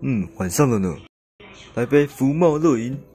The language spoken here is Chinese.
晚上了呢，来杯福茂乐饮，